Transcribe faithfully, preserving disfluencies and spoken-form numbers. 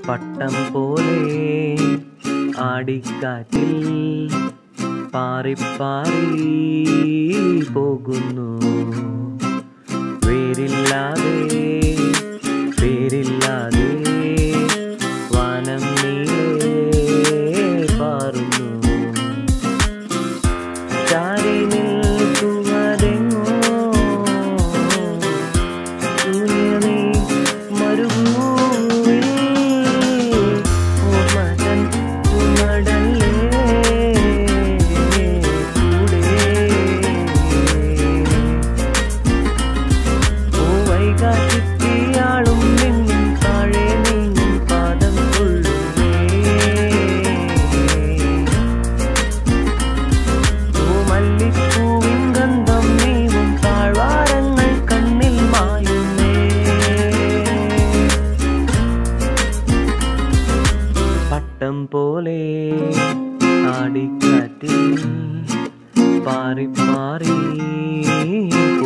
പട്ടം പോലെ ആടിക്കാറ്റിൽ പാറിപ്പാറി പോകുന്നു. വേരില്ലാതെ പേരില്ലാതെ വാനം നീളെ പാറുന്നു. ചാരി നിൽക്കുവതെങ്ങോ സൂര്യനെ മരുഭൂമിൽ ഓർമ്മതൻ ഉമടലേ കൂടെ. പൂവൈകാറ്റിയാളും നിന്നും താഴെ നീങ്ങും പാദം കൊള്ളുമേ. പൂമല്ലിപ്പൂവിൻ ഗന്ധം നീവും താഴ്വാരങ്ങൾ കണ്ണിൽ മായുന്നേ. പട്ടം പോലെ ആടിക്കാറ്റിൽ പാറി പാറി